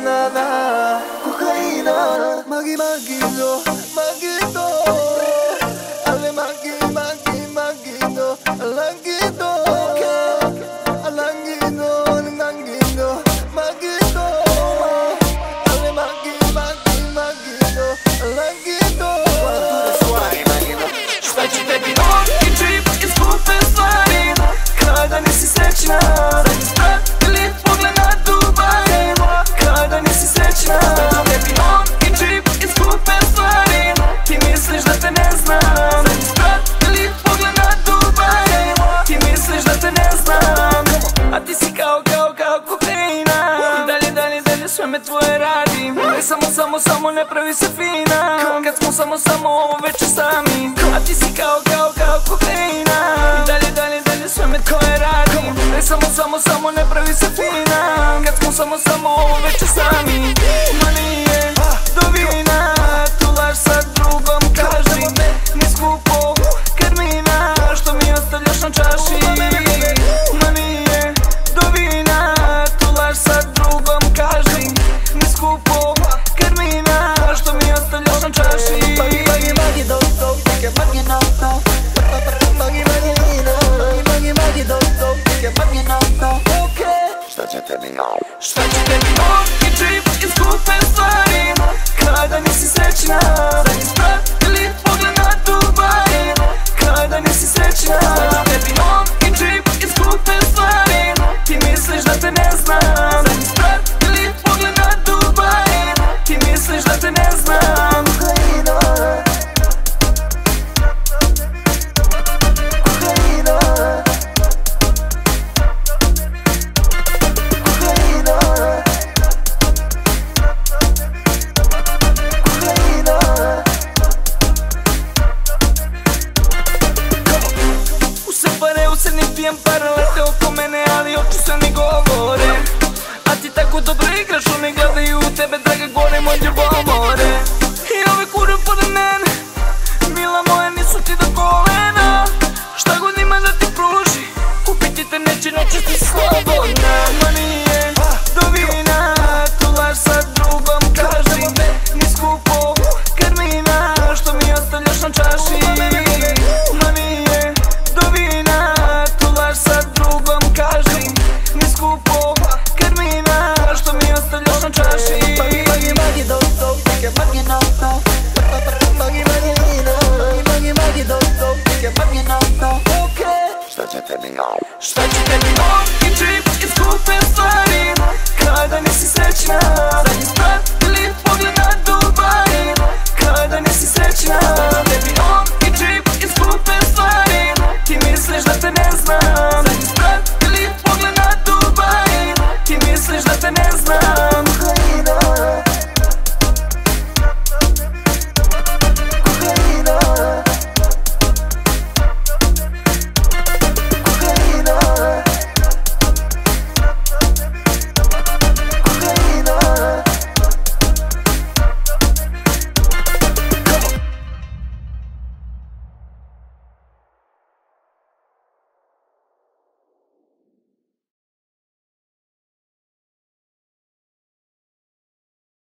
na, kokaina. Magi, magino, magino. Ale magi, magi, magino. Alangino, alangino, alangino, magino. Ale magi, magi, magino. Alangino. Šta će tebi novi džip i skupe stvari kada nisi srećna? Zadnji sprat ili pogled na Dubai kada nisi srećna? Šta će tebi novi džip i skupe stvari, ti misliš da te ne znam? Zadnji sprat ili pogled na Dubai, ti misliš da te ne znam? A ti si kao kokaina, dalje sve me tvoje radi. Samo ne pravi se fina kad smo samo ovo večer sami. A ti si kao kokaina, dalje sve me tvoje radi. Samo ne pravi se fina kad smo samo ovo večer sami. Ma nije do vina, tu laž sa drugom kaži. Ni skupo karmina što mi ostavljaš na čaši. Ma nije do vina, tu laž sa drugom kaži. Ni skupo karmina što mi ostavljaš na čaši. Magi, magi, do, ke magi, no, no. Magi, magi, no. Magi, magi, do, ke magi, no, no. Šta će tebi novi džip i skupe stvari kada nisi srećna? Zadnji sprat ili pogled na Dubai kada nisi srećna? Šta će tebi novi džip i skupe stvari, ti misliš da te ne znam? Zadnji sprat ili pogled na Dubai, ti misliš da te ne znam? kokaina. Kokaina. Kokaina. Kokaina. Usrni pijem pare, lete oko mene, ali oči sve mi govore. A ti tako dobro igraš, oni gledaju u tebe, draga, gore moj ljubomore. I ove kure pored mene, mila moja, nisu ti do kolena. Šta god ima da ti pruži, kupiti te neće, noće ti slobodna. Ma nije do vina, tu laž sa drugom kaži. Ni skupo karmina što mi ostavljaš na čaši. Ma nije do vina, tu laž sa drugom kaži. Ni skupo karmina što mi ostavljaš na čaši. Magi, magi, do, ke magi, no, no. Magi, magi, no. Magi, magi, do, ke magi, no, no. Šta će tebi